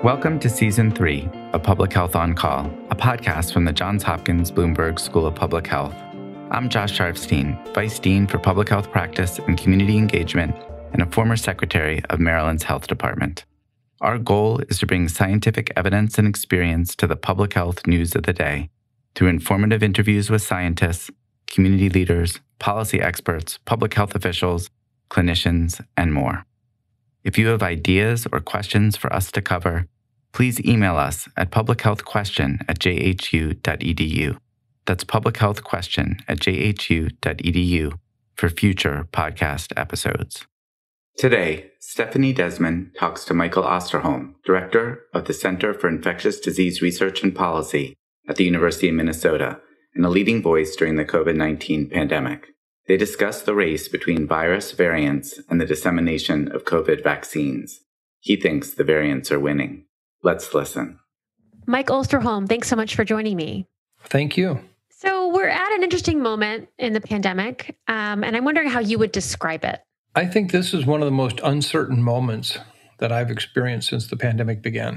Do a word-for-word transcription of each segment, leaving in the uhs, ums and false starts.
Welcome to Season three of Public Health on Call, a podcast from the Johns Hopkins Bloomberg School of Public Health. I'm Josh Sharfstein, Vice Dean for Public Health Practice and Community Engagement and a former Secretary of Maryland's Health Department. Our goal is to bring scientific evidence and experience to the public health news of the day through informative interviews with scientists, community leaders, policy experts, public health officials, clinicians, and more. If you have ideas or questions for us to cover, please email us at publichealthquestion at j h u dot e d u. That's publichealthquestion at j h u dot e d u for future podcast episodes. Today, Stephanie Desmon talks to Michael Osterholm, Director of the Center for Infectious Disease Research and Policy at the University of Minnesota and a leading voice during the covid nineteen pandemic. They discuss the race between virus variants and the dissemination of COVID vaccines. He thinks the variants are winning. Let's listen. Mike Osterholm, thanks so much for joining me. Thank you. So we're at an interesting moment in the pandemic, um, and I'm wondering how you would describe it. I think this is one of the most uncertain moments that I've experienced since the pandemic began.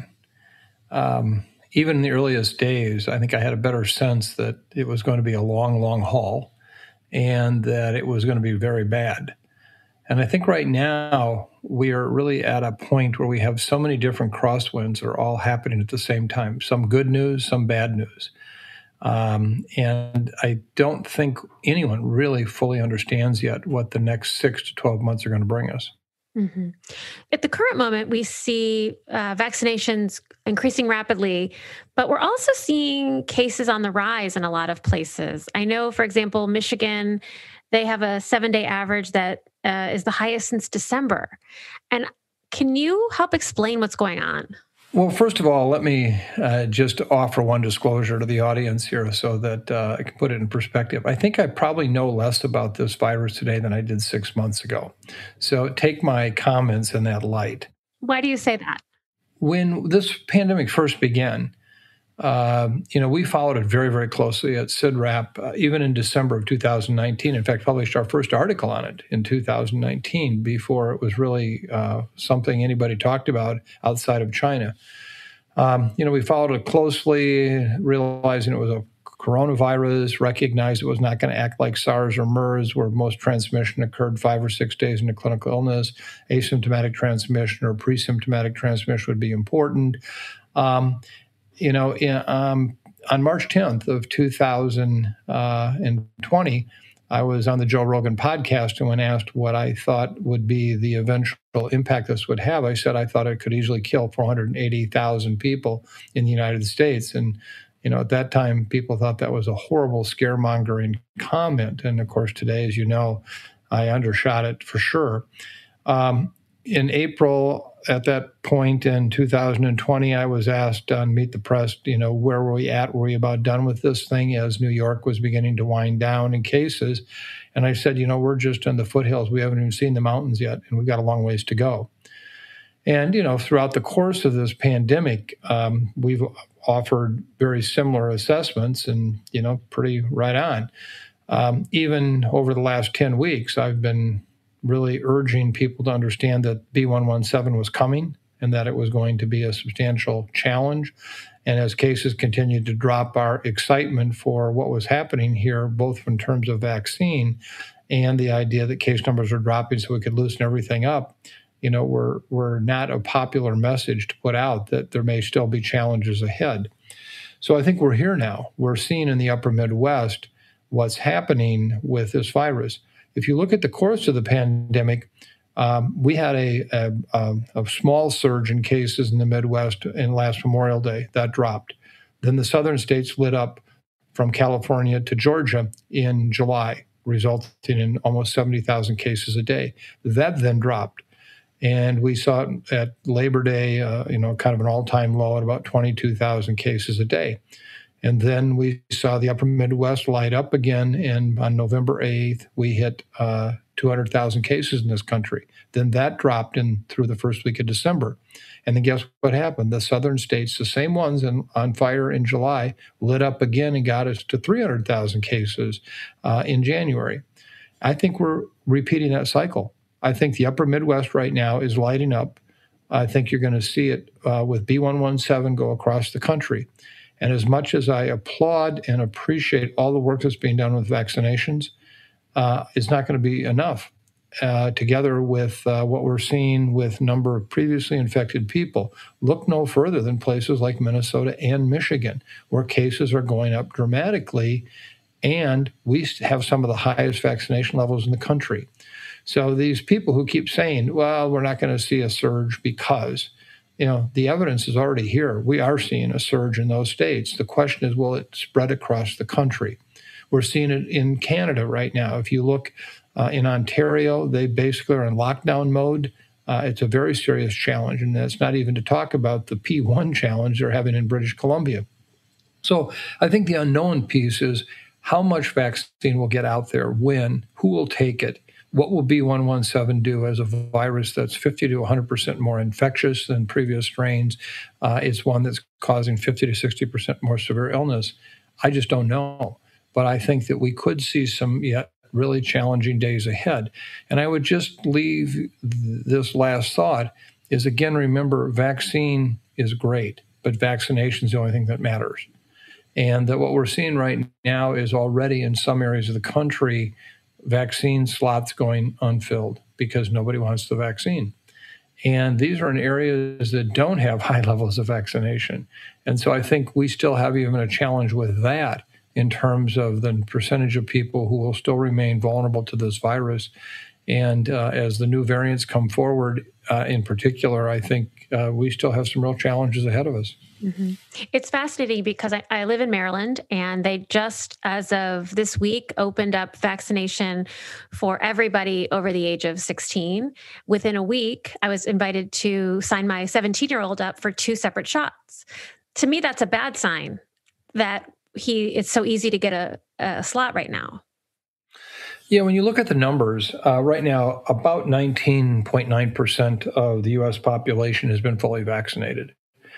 Um, even in the earliest days, I think I had a better sense that it was going to be a long, long haul and that it was going to be very bad. And I think right now we are really at a point where we have so many different crosswinds that are all happening at the same time. Some good news, some bad news. Um, and I don't think anyone really fully understands yet what the next six to twelve months are going to bring us. Mm-hmm. At the current moment, we see uh, vaccinations increasing rapidly, but we're also seeing cases on the rise in a lot of places. I know, for example, Michigan, they have a seven-day average that uh, is the highest since December. And can you help explain what's going on? Well, first of all, let me uh, just offer one disclosure to the audience here so that uh, I can put it in perspective. I think I probably know less about this virus today than I did six months ago. So take my comments in that light. Why do you say that? When this pandemic first began, uh, you know, we followed it very, very closely at C I D R A P, uh, even in December of two thousand nineteen. In fact, published our first article on it in two thousand nineteen before it was really uh, something anybody talked about outside of China. Um, you know, we followed it closely, realizing it was a coronavirus, recognized it was not going to act like SARS or MERS, where most transmission occurred five or six days into clinical illness. Asymptomatic transmission or pre-symptomatic transmission would be important. Um, You know, in, um, on March tenth of two thousand twenty, I was on the Joe Rogan podcast, and when asked what I thought would be the eventual impact this would have, I said I thought it could easily kill four hundred eighty thousand people in the United States. And, you know, at that time, people thought that was a horrible scaremongering comment. And of course, today, as you know, I undershot it for sure. Um, in April, at that point in two thousand twenty, I was asked on Meet the Press, you know, where were we at? Were we about done with this thing as New York was beginning to wind down in cases? And I said, you know, we're just in the foothills. We haven't even seen the mountains yet, and we've got a long ways to go. And, you know, throughout the course of this pandemic, um, we've offered very similar assessments and, you know, pretty right on. Um, even over the last ten weeks, I've been really urging people to understand that B one seventeen was coming and that it was going to be a substantial challenge. And as cases continued to drop, our excitement for what was happening here, both in terms of vaccine and the idea that case numbers are dropping so we could loosen everything up, you know, were, were not a popular message to put out that there may still be challenges ahead. So I think we're here now. We're seeing in the upper Midwest what's happening with this virus. If you look at the course of the pandemic, um, we had a, a, a small surge in cases in the Midwest in last Memorial Day. That dropped. Then the southern states lit up from California to Georgia in July, resulting in almost seventy thousand cases a day. That then dropped. And we saw it at Labor Day, uh, you know, kind of an all-time low at about twenty-two thousand cases a day. And then we saw the upper Midwest light up again, and on November eighth, we hit uh, two hundred thousand cases in this country. Then that dropped in through the first week of December. And then guess what happened? The southern states, the same ones in, on fire in July, lit up again and got us to three hundred thousand cases uh, in January. I think we're repeating that cycle. I think the upper Midwest right now is lighting up I think you're going to see it uh, with B one seventeen go across the country. And as much as I applaud and appreciate all the work that's being done with vaccinations, uh, it's not going to be enough. Uh, together with uh, what we're seeing with number of previously infected people, look no further than places like Minnesota and Michigan, where cases are going up dramatically, and we have some of the highest vaccination levels in the country. So these people who keep saying, well, we're not going to see a surge because, you know, the evidence is already here. We are seeing a surge in those states. The question is, will it spread across the country? We're seeing it in Canada right now. If you look uh, in Ontario, they basically are in lockdown mode. Uh, it's a very serious challenge, and that's not even to talk about the P one challenge they're having in British Columbia. So I think the unknown piece is how much vaccine will get out there, when, who will take it, what will B one seventeen do as a virus that's fifty to one hundred percent more infectious than previous strains. Uh, it's one that's causing fifty to sixty percent more severe illness. I just don't know. But I think that we could see some yet really challenging days ahead. And I would just leave th- this last thought is, again, remember, vaccine is great, but vaccination is the only thing that matters. And that what we're seeing right now is already in some areas of the country, vaccine slots going unfilled because nobody wants the vaccine. And these are in areas that don't have high levels of vaccination. And so I think we still have even a challenge with that in terms of the percentage of people who will still remain vulnerable to this virus. And uh, as the new variants come forward, uh, in particular, I think uh, we still have some real challenges ahead of us. Mm-hmm. It's fascinating because I, I live in Maryland, and they just, as of this week, opened up vaccination for everybody over the age of sixteen. Within a week, I was invited to sign my seventeen-year-old up for two separate shots. To me, that's a bad sign that he it's so easy to get a, a slot right now. Yeah, when you look at the numbers, uh, right now, about nineteen point nine percent of the U S population has been fully vaccinated.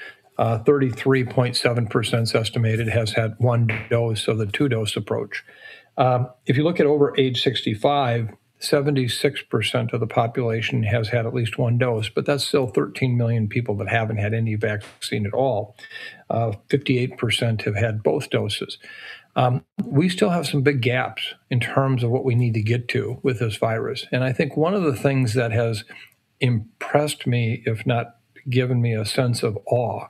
Uh, thirty-three point seven percent is estimated has had one dose of the two-dose approach. Um, if you look at over age sixty-five, seventy-six percent of the population has had at least one dose, but that's still thirteen million people that haven't had any vaccine at all. Uh, fifty-eight percent have had both doses. Um, we still have some big gaps in terms of what we need to get to with this virus. And I think one of the things that has impressed me, if not given me a sense of awe,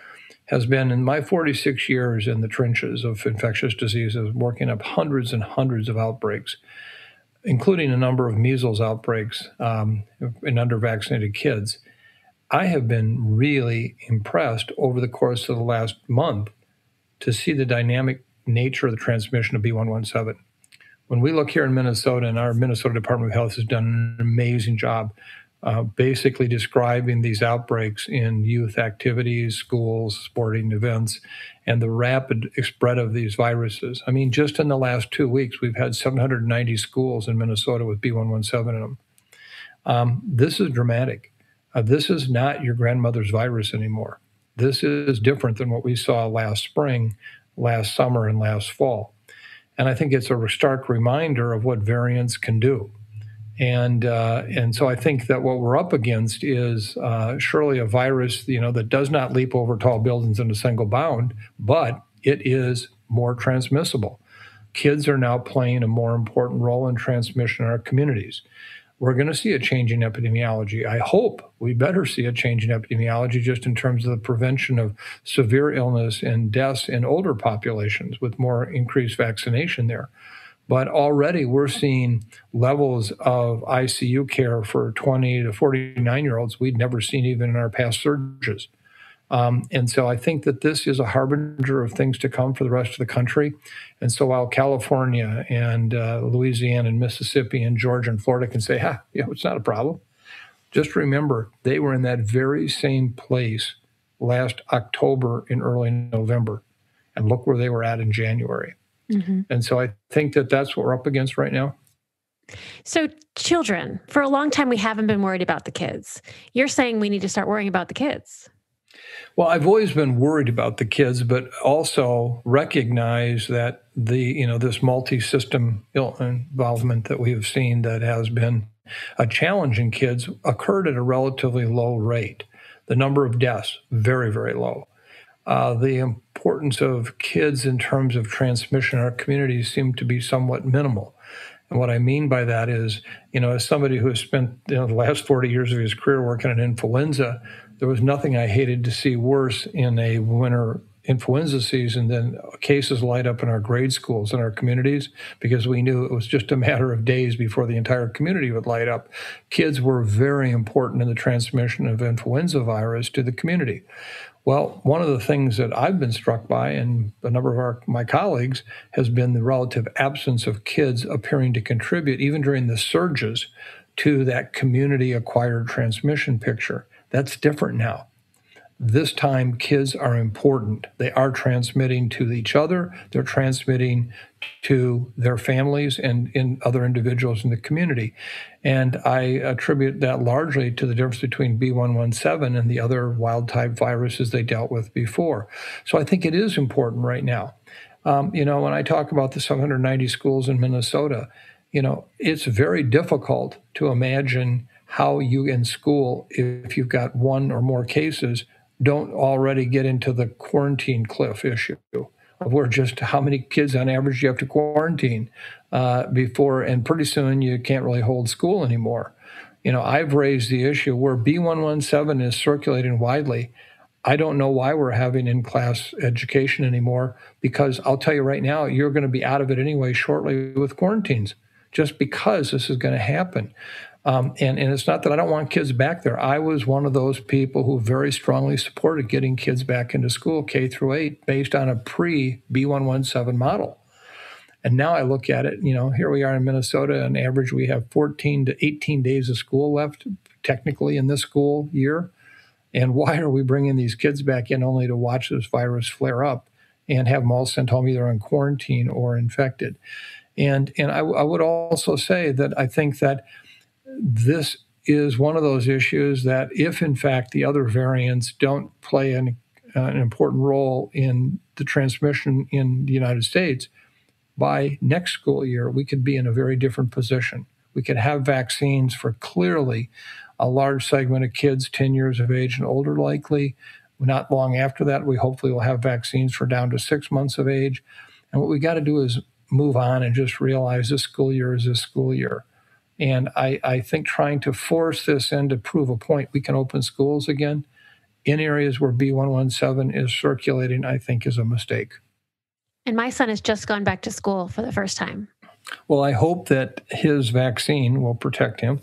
has been in my forty-six years in the trenches of infectious diseases, working up hundreds and hundreds of outbreaks, including a number of measles outbreaks um, in under-vaccinated kids. I have been really impressed over the course of the last month to see the dynamic nature of the transmission of B one seventeen. When we look here in Minnesota, and our Minnesota Department of Health has done an amazing job uh, basically describing these outbreaks in youth activities, schools, sporting events, and the rapid spread of these viruses. I mean, just in the last two weeks, we've had seven hundred ninety schools in Minnesota with B one seventeen in them. Um, this is dramatic. Uh, this is not your grandmother's virus anymore. This is different than what we saw last spring, last summer, and last fall. And I think it's a stark reminder of what variants can do. And uh, and so I think that what we're up against is uh, surely a virus, you know, that does not leap over tall buildings in a single bound, but it is more transmissible. Kids are now playing a more important role in transmission in our communities. We're going to see a change in epidemiology. I hope we better see a change in epidemiology just in terms of the prevention of severe illness and deaths in older populations with more increased vaccination there. But already we're seeing levels of I C U care for twenty to forty-nine-year-olds we'd never seen even in our past surges. Um, and so I think that this is a harbinger of things to come for the rest of the country. And so while California and uh, Louisiana and Mississippi and Georgia and Florida can say, ha, yeah, it's not a problem, just remember they were in that very same place last October and early November. And look where they were at in January. Mm-hmm. And so I think that that's what we're up against right now. So children, for a long time, we haven't been worried about the kids. You're saying we need to start worrying about the kids. Well, I've always been worried about the kids, but also recognize that the, you know, this multi-system involvement that we have seen that has been a challenge in kids occurred at a relatively low rate. The number of deaths, very, very low. Uh, the importance of kids in terms of transmission in our communities seem to be somewhat minimal. And what I mean by that is, you know, as somebody who has spent you know, the last forty years of his career working in influenza, there was nothing I hated to see worse in a winter influenza season than cases light up in our grade schools in our communities, because we knew it was just a matter of days before the entire community would light up. Kids were very important in the transmission of influenza virus to the community. Well, one of the things that I've been struck by, and a number of our, my colleagues, has been the relative absence of kids appearing to contribute, even during the surges, to that community-acquired transmission picture. That's different now. This time, kids are important. They are transmitting to each other. They're transmitting to their families and in other individuals in the community. And I attribute that largely to the difference between B one seventeen and the other wild-type viruses they dealt with before. So I think it is important right now. Um, you know, when I talk about the seven hundred ninety schools in Minnesota, you know, it's very difficult to imagine how you in school, if you've got one or more cases, don't already get into the quarantine cliff issue of where just how many kids on average you have to quarantine uh, before, and pretty soon you can't really hold school anymore. You know, I've raised the issue where B one seventeen is circulating widely. I don't know why we're having in-class education anymore, because I'll tell you right now, you're going to be out of it anyway shortly with quarantines, just because this is going to happen. Um, and, and it's not that I don't want kids back there. I was one of those people who very strongly supported getting kids back into school, K through eight, based on a pre-B one seventeen model. And now I look at it, you know, here we are in Minnesota, on average we have fourteen to eighteen days of school left, technically, in this school year. And why are we bringing these kids back in only to watch this virus flare up and have them all sent home either in quarantine or infected? And, and I, I would also say that I think that this is one of those issues that if, in fact, the other variants don't play an, uh, an important role in the transmission in the United States, by next school year, we could be in a very different position. We could have vaccines for clearly a large segment of kids ten years of age and older likely. Not long after that, we hopefully will have vaccines for down to six months of age. And what we got to do is move on and just realize this school year is this school year. And I, I think trying to force this in to prove a point we can open schools again in areas where B one seventeen is circulating, I think is a mistake. And my son has just gone back to school for the first time. Well, I hope that his vaccine will protect him.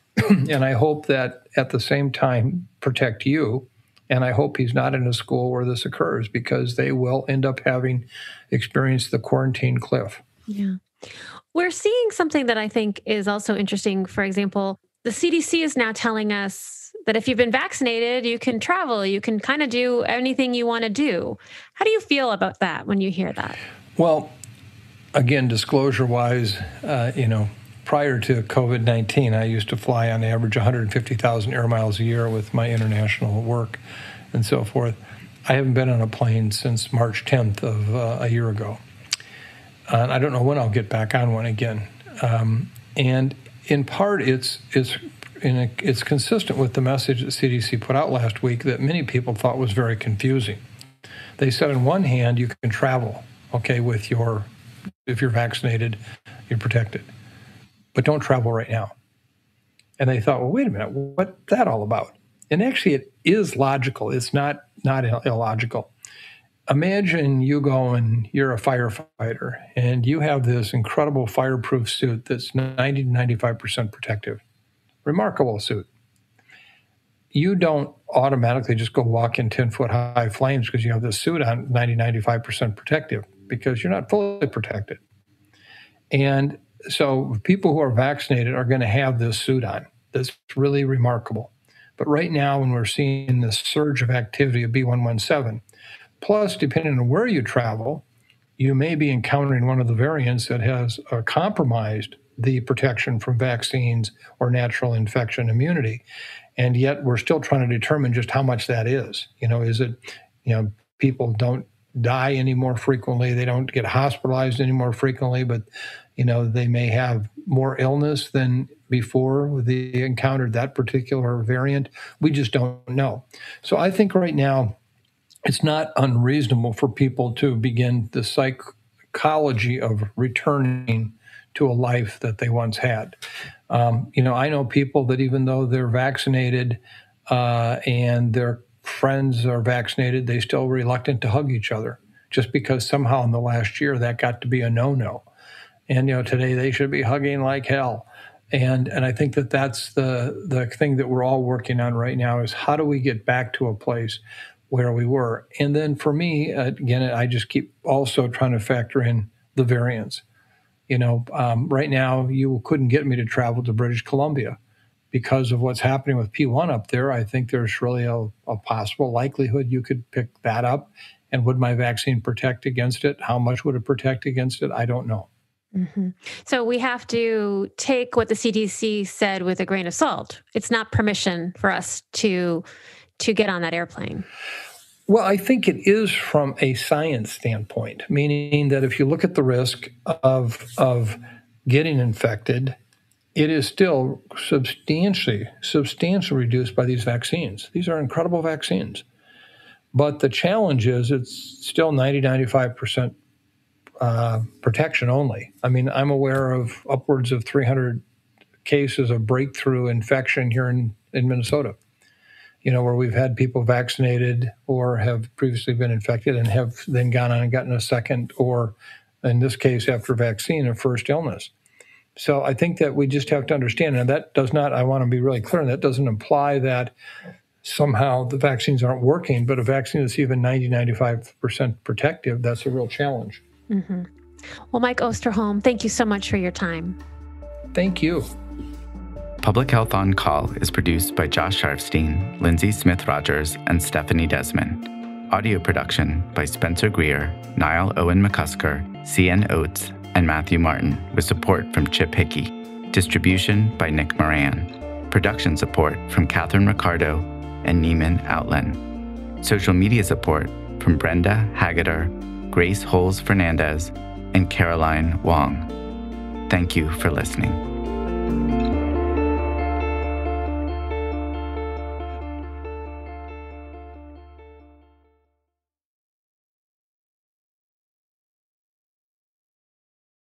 And I hope that at the same time protect you. And I hope he's not in a school where this occurs, because they will end up having experienced the quarantine cliff. Yeah. We're seeing something that I think is also interesting. For example, the C D C is now telling us that if you've been vaccinated, you can travel, you can kind of do anything you want to do. How do you feel about that when you hear that? Well, again, disclosure-wise, uh, you know, prior to COVID nineteen, I used to fly on average one hundred fifty thousand air miles a year with my international work and so forth. I haven't been on a plane since March tenth of uh, a year ago. Uh, and I don't know when I'll get back on one again. Um, and in part, it's it's in a, it's consistent with the message that C D C put out last week that many people thought was very confusing. They said, on one hand, you can travel, okay, with your, if you're vaccinated, you're protected, but don't travel right now. And they thought, well, wait a minute, what's that all about? And actually, it is logical. It's not not illogical. Imagine you go and you're a firefighter and you have this incredible fireproof suit that's ninety to ninety-five percent protective. Remarkable suit. You don't automatically just go walk in ten-foot high flames because you have this suit on ninety, ninety-five percent protective, because you're not fully protected. And so people who are vaccinated are going to have this suit on. That's really remarkable. But right now, when we're seeing this surge of activity of B one seventeen, plus, depending on where you travel, you may be encountering one of the variants that has uh, compromised the protection from vaccines or natural infection immunity. And yet we're still trying to determine just how much that is. You know, is it, you know, people don't die any more frequently, they don't get hospitalized any more frequently, but, You know, they may have more illness than before they encountered that particular variant. We just don't know. So I think right now it's not unreasonable for people to begin the psychology of returning to a life that they once had. Um, you know, I know people that even though they're vaccinated uh, and their friends are vaccinated, they still reluctant to hug each other just because somehow in the last year that got to be a no-no. And, you know, today they should be hugging like hell. And and I think that that's the, the thing that we're all working on right now is how do we get back to a place where we were? And then for me, again, I just keep also trying to factor in the variants. You know, um, right now you couldn't get me to travel to British Columbia because of what's happening with P one up there. I think there's really a, a possible likelihood you could pick that up. And would my vaccine protect against it? How much would it protect against it? I don't know. Mm-hmm. So we have to take what the C D C said with a grain of salt. It's not permission for us to to get on that airplane. Well, I think it is from a science standpoint, meaning that if you look at the risk of of getting infected, it is still substantially, substantially reduced by these vaccines. These are incredible vaccines. But the challenge is it's still ninety, ninety-five percent uh, protection only. I mean, I'm aware of upwards of three hundred cases of breakthrough infection here in, in Minnesota, you know, where we've had people vaccinated or have previously been infected and have then gone on and gotten a second, or in this case, after vaccine, a first illness. So I think that we just have to understand, and that does not, I want to be really clear, and that doesn't imply that somehow the vaccines aren't working, but a vaccine that's even ninety, ninety-five percent protective, that's a real challenge. Mm-hmm. Well, Mike Osterholm, thank you so much for your time. Thank you. Public Health On Call is produced by Josh Sharfstein, Lindsay Smith-Rogers, and Stephanie Desmon. Audio production by Spencer Greer, Niall Owen McCusker, C N Oates, and Matthew Martin, with support from Chip Hickey. Distribution by Nick Moran. Production support from Catherine Ricardo and Neiman Outland. Social media support from Brenda Haggader, Grace Holes Fernandez, and Caroline Wong. Thank you for listening.